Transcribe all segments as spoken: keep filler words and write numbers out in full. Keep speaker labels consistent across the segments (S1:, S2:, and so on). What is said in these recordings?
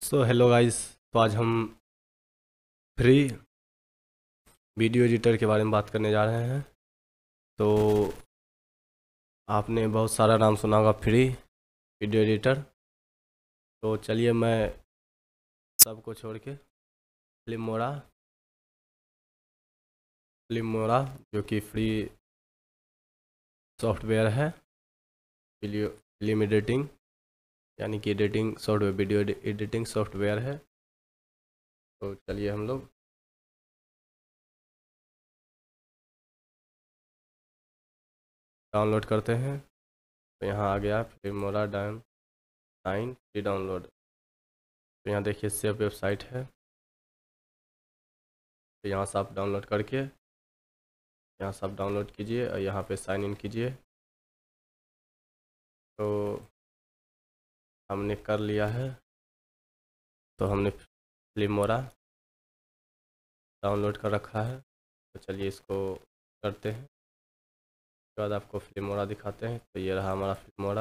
S1: So hello guys. तो आज हम फ्री वीडियो एडिटर के बारे में बात करने जा रहे हैं। तो आपने बहुत सारा नाम सुना होगा फ्री वीडियो एडिटर। तो चलिए मैं सबको छोड़ के फिल्मोरा फिल्मोरा जो कि फ्री सॉफ्टवेयर है वीडियो फिल्म एडिटिंग यानी कि editing software video editing software है। तो चलिए हम लोग डाउनलोड करते हैं। तो यहाँ आ गया Filmora down nine free download. तो यहाँ देखिए सेव वेबसाइट है। तो यहाँ से आप डाउनलोड करके यहाँ से आप डाउनलोड कीजिए और यहाँ पे साइन इन कीजिए। तो हमने कर लिया है। तो हमने फिल्मोरा डाउनलोड कर रखा है। तो चलिए इसको करते हैं। उसके बाद आपको फिल्मोरा दिखाते हैं। तो ये रहा हमारा Filmora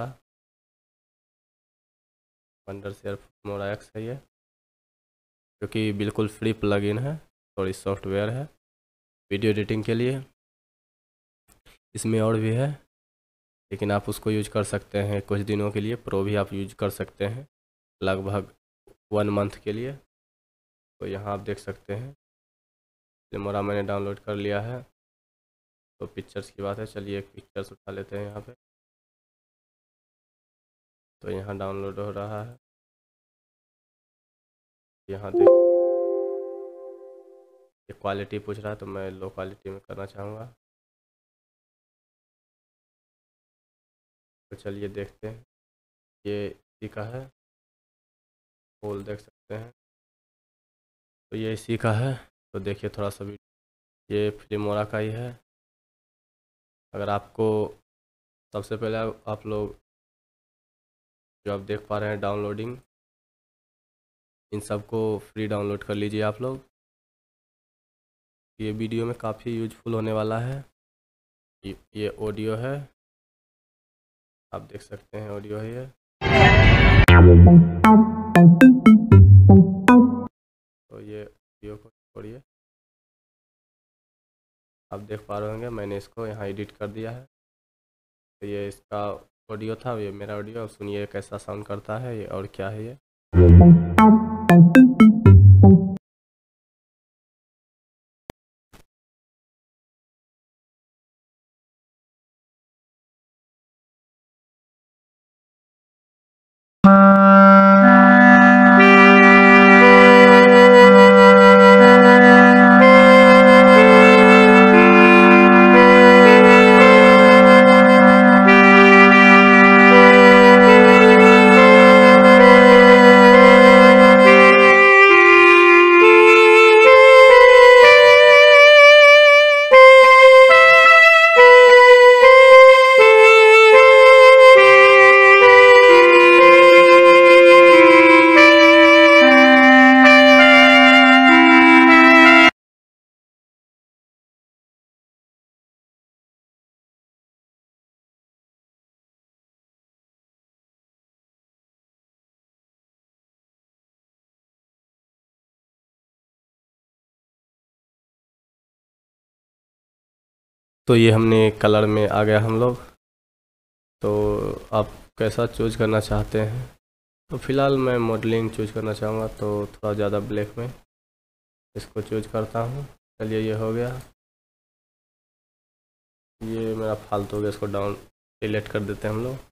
S1: Wondershare Filmora X है ये, जो कि बिल्कुल फ्री प्लगइन है और इस सॉफ्टवेयर है वीडियो एडिटिंग के लिए। इसमें और भी है लेकिन आप उसको यूज कर सकते हैं कुछ दिनों के लिए। प्रो भी आप यूज कर सकते हैं लगभग वन मंथ के लिए। तो यहाँ आप देख सकते हैं फिल्मोरा मैंने डाउनलोड कर लिया है। तो पिक्चर्स की बात है, चलिए एक पिक्चर्स उठा लेते हैं यहाँ पे। तो यहाँ डाउनलोड हो रहा है। यहाँ देख ये क्वालिटी पूछ रहा है तो मैं लो क्वालिटी में करना चाहूँगा। तो चलिए देखते हैं। ये इसी का है, होल देख सकते हैं। तो ये इसी का है। तो देखिए थोड़ा सा भी ये फिल्मोरा का ही है। अगर आपको सबसे पहले आप लोग जो आप देख पा रहे हैं डाउनलोडिंग, इन सब को फ्री डाउनलोड कर लीजिए आप लोग। ये वीडियो में काफ़ी यूजफुल होने वाला है। ये ऑडियो है, आप देख सकते हैं ऑडियो है ये। तो ये ऑडियो को छोड़िए, आप देख पा रहे होंगे मैंने इसको यहाँ एडिट कर दिया है। तो ये इसका ऑडियो था, ये मेरा ऑडियो। अब सुनिए कैसा साउंड करता है ये और क्या है ये। तो ये हमने कलर में आ गया हम लोग। तो आप कैसा चूज करना चाहते हैं? तो फ़िलहाल मैं मॉडलिंग चूज करना चाहूँगा, तो थोड़ा ज़्यादा ब्लैक में इसको चूज करता हूँ। चलिए ये हो गया। ये मेरा फालतू हो गया, इसको डाउन डिलीट कर देते हैं हम लोग।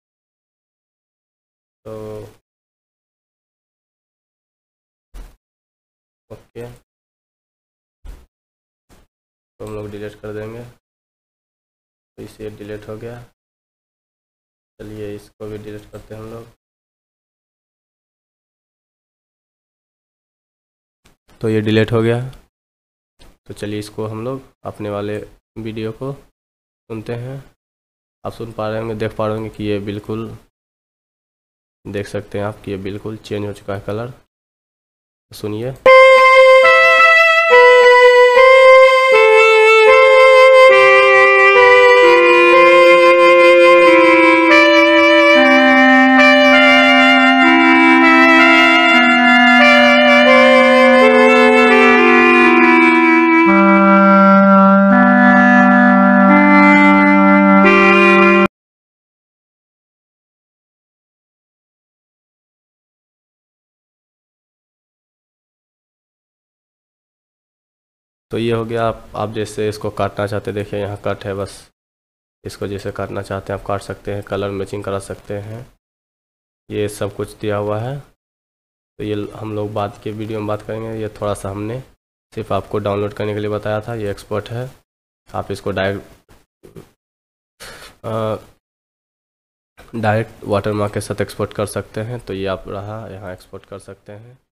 S1: तो ओके, तो हम लोग डिलीट कर देंगे। तो इसे डिलीट हो गया। चलिए इसको भी डिलीट करते हैं हम लोग। तो ये डिलीट हो गया। तो चलिए इसको हम लोग अपने वाले वीडियो को सुनते हैं। आप सुन पा रहे होंगे, देख पा रहे होंगे कि ये बिल्कुल देख सकते हैं आप कि ये बिल्कुल चेंज हो चुका है कलर। सुनिए। तो ये हो गया। आप आप जैसे इसको काटना चाहते, देखिए यहाँ कट है, बस इसको जैसे काटना चाहते हैं आप काट सकते हैं, कलर मैचिंग करा सकते हैं, ये सब कुछ दिया हुआ है। तो ये हम लोग बाद के वीडियो में बात करेंगे। ये थोड़ा सा हमने सिर्फ आपको डाउनलोड करने के लिए बताया था। ये एक्सपोर्ट है, आप इसको डायरेक्ट डायरेक्ट वाटरमार्क के साथ एक्सपोर्ट कर सकते हैं। तो ये आप रहा, यहाँ एक्सपोर्ट कर सकते हैं।